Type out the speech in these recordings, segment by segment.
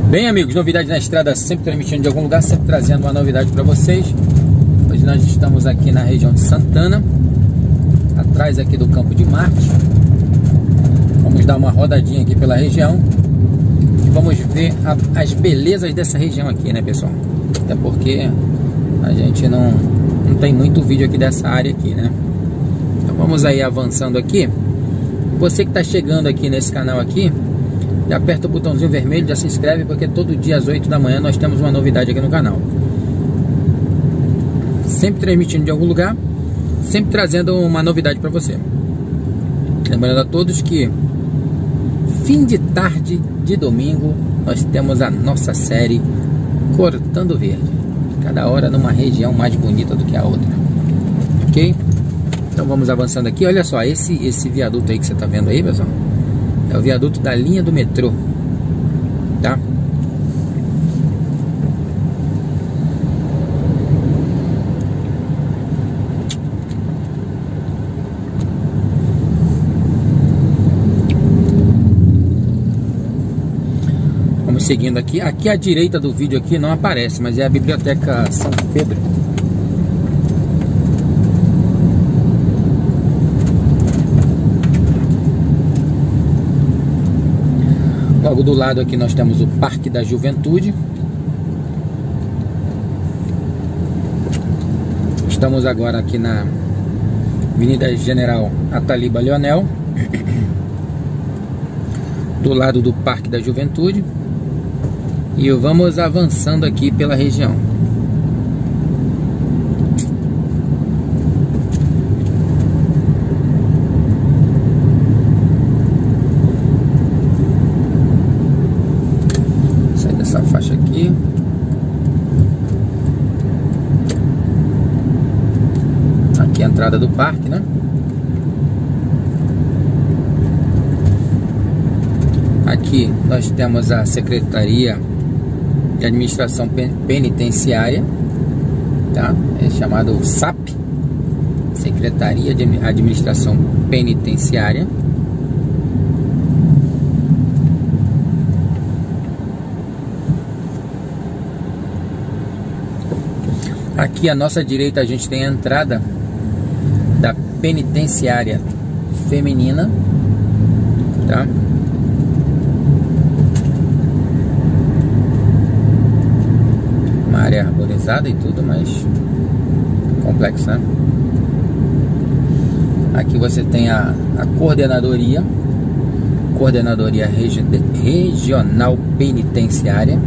Bem, amigos, novidades na estrada, sempre transmitindo de algum lugar, sempre trazendo uma novidade para vocês. Hoje nós estamos aqui na região de Santana, atrás aqui do Campo de Marte. Vamos dar uma rodadinha aqui pela região e vamos ver as belezas dessa região aqui, né, pessoal? Até porque a gente não tem muito vídeo aqui dessa área aqui, né? Então vamos aí avançando aqui. Você que está chegando aqui nesse canal aqui, já aperta o botãozinho vermelho, já se inscreve, porque todo dia às 8 da manhã nós temos uma novidade aqui no canal. Sempre transmitindo de algum lugar, sempre trazendo uma novidade para você. Lembrando a todos que fim de tarde de domingo nós temos a nossa série Cortando Verde. Cada hora numa região mais bonita do que a outra. Ok? Então vamos avançando aqui. Olha só, esse viaduto aí que você está vendo aí, pessoal, é o viaduto da linha do metrô, tá? Vamos seguindo aqui. Aqui à direita do vídeo aqui não aparece, mas é a Biblioteca São Pedro. Logo do lado aqui nós temos o Parque da Juventude. Estamos agora aqui na Avenida General Ataliba Leonel, do lado do Parque da Juventude. E vamos avançando aqui pela região. Essa faixa aqui. Aqui é a entrada do parque, né? Aqui nós temos a Secretaria de Administração Penitenciária, tá? É chamado SAP, Secretaria de Administração Penitenciária. Aqui à nossa direita a gente tem a entrada da penitenciária feminina, tá? Uma área arborizada e tudo, mas complexo, né? Aqui você tem a Coordenadoria Regional Penitenciária.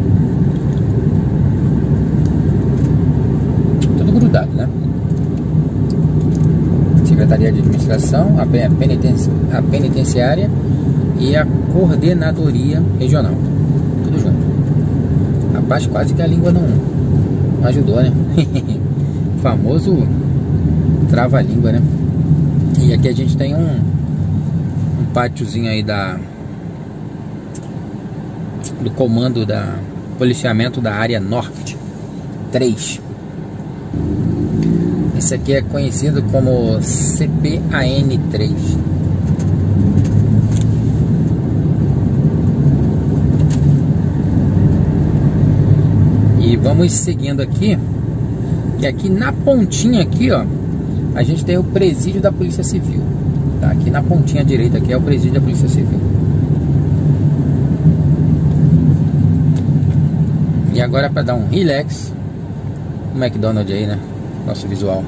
Né? Secretaria de Administração, a penitenciária e a Coordenadoria Regional, tudo junto. Rapaz, quase que a língua não ajudou, né? Famoso trava-língua, né? E aqui a gente tem um pátiozinho aí do comando da policiamento da área norte 3. Esse aqui é conhecido como CPAN3. E vamos seguindo aqui, que aqui na pontinha aqui, ó, a gente tem o presídio da Polícia Civil, tá? Aqui na pontinha direita aqui é o presídio da Polícia Civil. E agora, para dar um relax, o McDonald's aí, né? Nosso visual.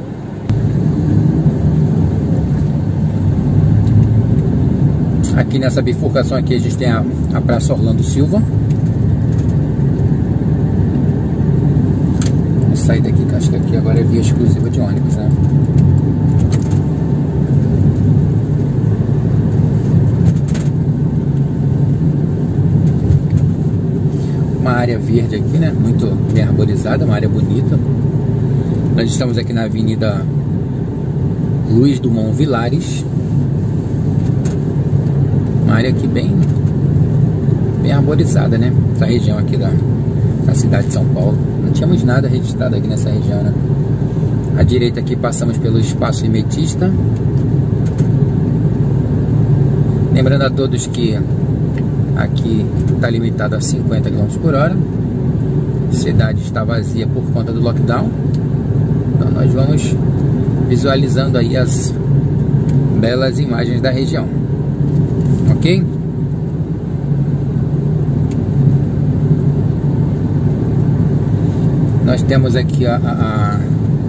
Aqui nessa bifurcação aqui a gente tem a Praça Orlando Silva. Vamos sair daqui, que acho que aqui agora é via exclusiva de ônibus, né? Uma área verde aqui, né? Muito bem arborizada, uma área bonita. Nós estamos aqui na Avenida Luiz Dumont Vilares. Uma área aqui bem arborizada, né? Essa região aqui da cidade de São Paulo. Não tínhamos nada registrado aqui nessa região, né? À direita aqui passamos pelo Espaço Imetista. Lembrando a todos que Aqui está limitado a 50 km por hora. A cidade está vazia por conta do lockdown. Então nós vamos visualizando aí as belas imagens da região. Ok? Nós temos aqui a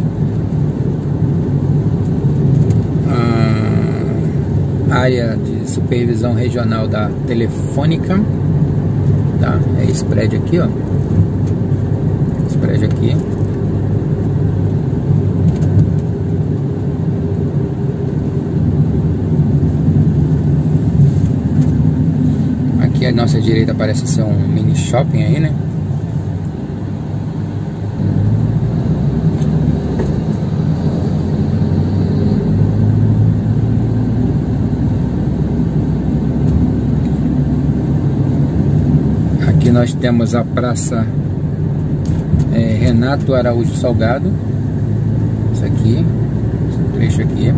área de supervisão regional da Telefônica, tá? É esse prédio aqui, ó. Esse prédio aqui. Aqui à nossa direita parece ser um mini shopping aí, né? Aqui nós temos a Praça Renato Araújo Salgado. Isso aqui, esse trecho aqui.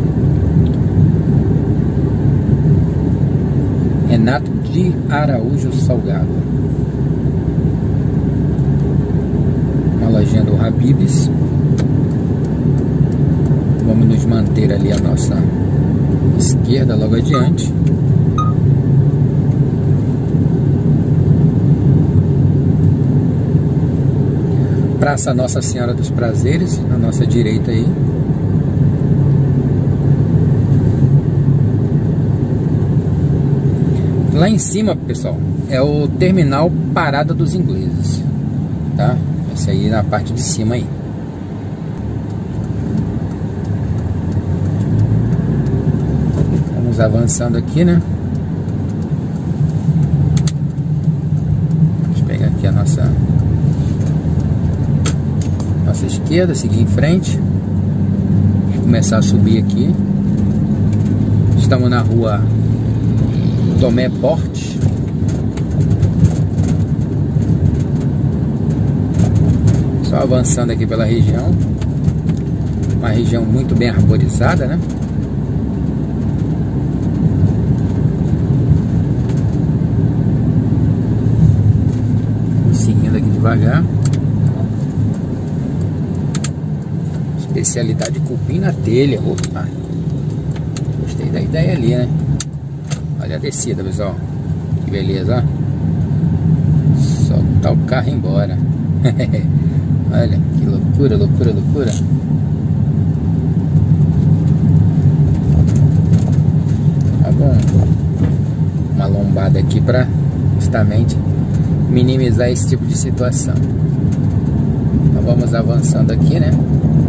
Renato de Araújo Salgado. Uma lojinha do Habib's. Vamos nos manter ali à nossa esquerda, logo adiante. Praça Nossa Senhora dos Prazeres, na nossa direita aí. Lá em cima, pessoal, é o terminal Parada dos Ingleses, tá? Esse aí na parte de cima aí. Vamos avançando aqui, né? Vamos pegar aqui a nossa esquerda, seguir em frente. Vamos começar a subir aqui. Estamos na rua Tomé Porte. Só avançando aqui pela região. Uma região muito bem arborizada, né? Seguindo aqui devagar. Especialidade cupim na telha. Opa, gostei da ideia ali, né? Olha a descida, pessoal. Que beleza, ó. Soltar o carro e ir embora. Olha, que loucura, loucura, loucura. Tá bom. Uma lombada aqui para justamente minimizar esse tipo de situação. Então vamos avançando aqui, né?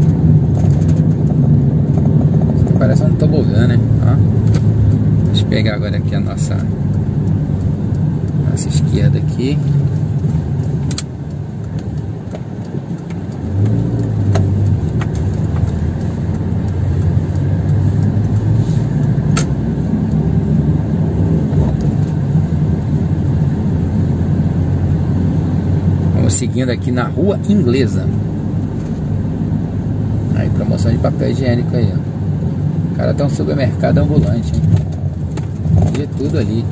Parece um tobogã, né? Ó. Deixa eu pegar agora aqui a nossa esquerda aqui. Vamos seguindo aqui na Rua Inglesa. Aí, promoção de papel higiênico aí, ó. Cara, tá um supermercado ambulante, hein? De tudo ali.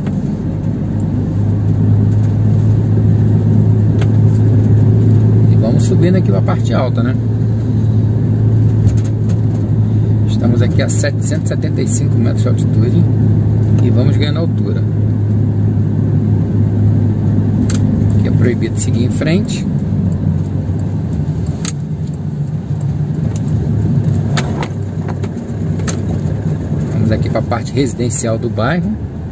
E vamos subindo aqui pra parte alta, né? Estamos aqui a 775 metros de altitude. E vamos ganhando altura. Aqui é proibido seguir em frente. Aqui para a parte residencial do bairro.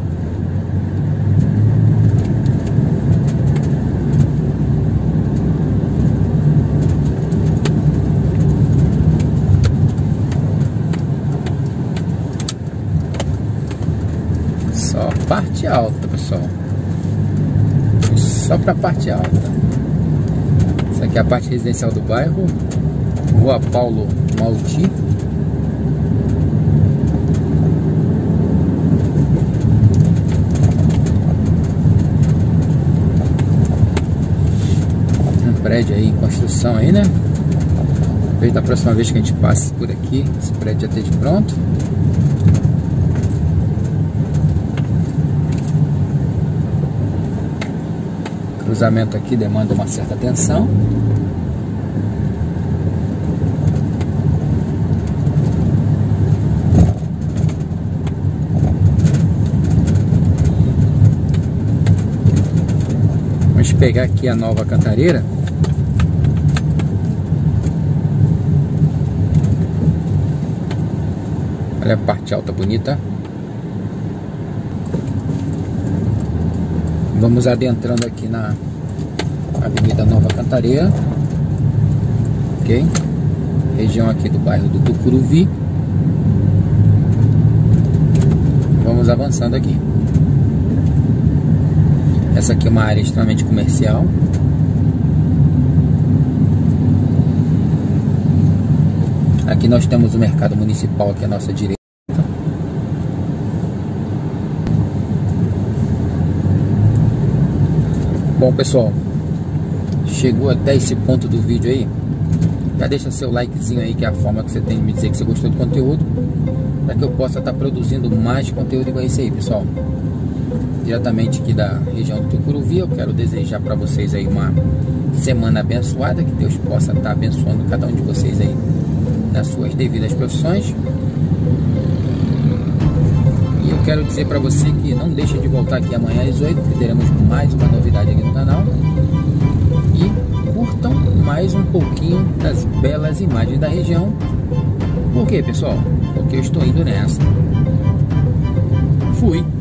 Só parte alta, pessoal. Só para a parte alta. Essa aqui é a parte residencial do bairro. Rua Paulo Malti. Prédio aí em construção aí, né? Talvez da próxima vez que a gente passe por aqui, esse prédio já esteja pronto. cruzamento aqui demanda uma certa atenção. Vamos pegar aqui a Nova Cantareira. Olha a parte alta bonita. Vamos adentrando aqui na Avenida Nova Cantareira. Ok? Região aqui do bairro do Tucuruvi. Vamos avançando aqui. Essa aqui é uma área extremamente comercial. Aqui nós temos o mercado municipal aqui à nossa direita. Bom, pessoal, chegou até esse ponto do vídeo aí, já deixa seu likezinho aí, que é a forma que você tem de me dizer que você gostou do conteúdo, para que eu possa estar produzindo mais conteúdo igual esse aí, pessoal. Diretamente aqui da região do Tucuruvi, eu quero desejar para vocês aí uma semana abençoada, que Deus possa estar abençoando cada um de vocês aí nas suas devidas profissões. E eu quero dizer para você que não deixe de voltar aqui amanhã às 8, que teremos mais uma novidade aqui no canal. E curtam mais um pouquinho das belas imagens da região. Por quê, pessoal? Porque eu estou indo nessa. Fui!